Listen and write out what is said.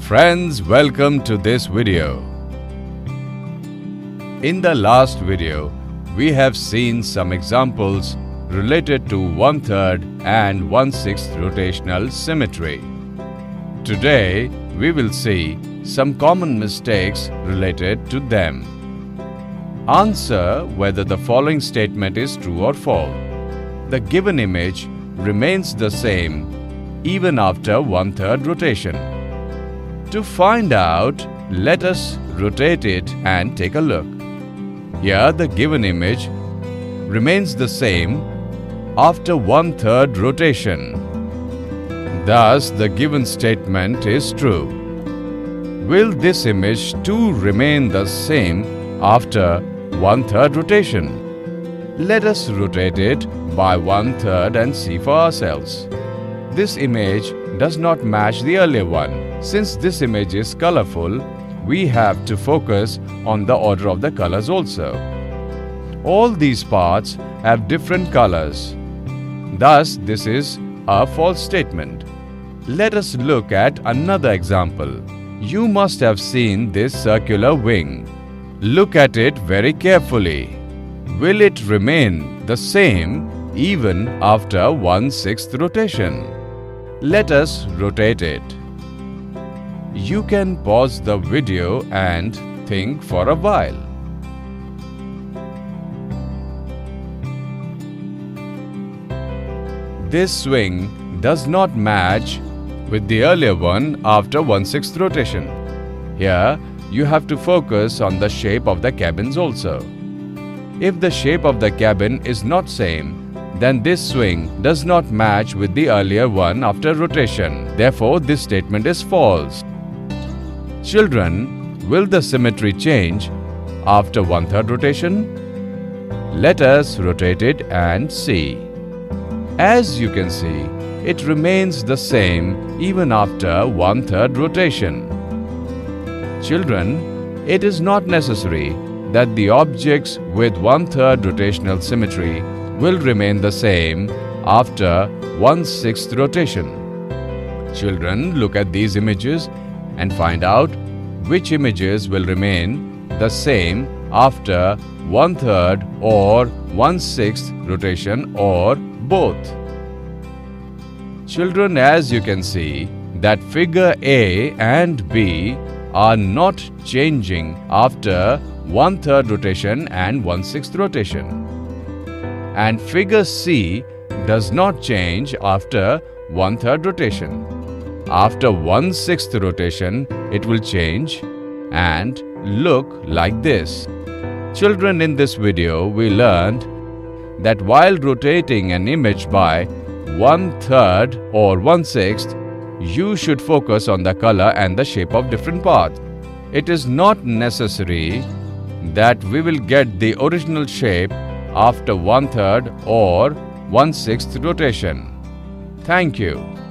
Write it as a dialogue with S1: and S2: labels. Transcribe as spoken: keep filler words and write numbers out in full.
S1: Friends, welcome to this video. In the last video, we have seen some examples related to one-third and one-sixth rotational symmetry. Today, we will see some common mistakes related to them. Answer whether the following statement is true or false. The given image remains the same even after one-third rotation. To find out, let us rotate it and take a look. Here, the given image remains the same after one-third rotation. Thus, the given statement is true. Will this image too remain the same after one-third rotation? Let us rotate it by one-third and see for ourselves. This image does not match the earlier one. Since this image is colorful, we have to focus on the order of the colors also. All these parts have different colors. Thus, this is a false statement. Let us look at another example. You must have seen this circular wing. Look at it very carefully. Will it remain the same even after one-sixth rotation? Let us rotate it. You can pause the video and think for a while. This swing does not match with the earlier one after one-sixth rotation. Here, you have to focus on the shape of the cabins also. If the shape of the cabin is not same, then this swing does not match with the earlier one after rotation. Therefore, this statement is false. Children, will the symmetry change after one-third rotation? Let us rotate it and see. As you can see, it remains the same even after one-third rotation. Children, it is not necessary that the objects with one-third rotational symmetry will remain the same after one-sixth rotation. Children, look at these images and find out which images will remain the same after one-third or one-sixth rotation or both. Children, as you can see that figure A and B are not changing after one-third rotation and one-sixth rotation. And figure C does not change after one-third rotation. After one-sixth rotation, it will change and look like this. Children, in this video, we learned that while rotating an image by one-third or one-sixth, you should focus on the color and the shape of different parts. It is not necessary that we will get the original shape after one-third or one-sixth rotation. Thank you.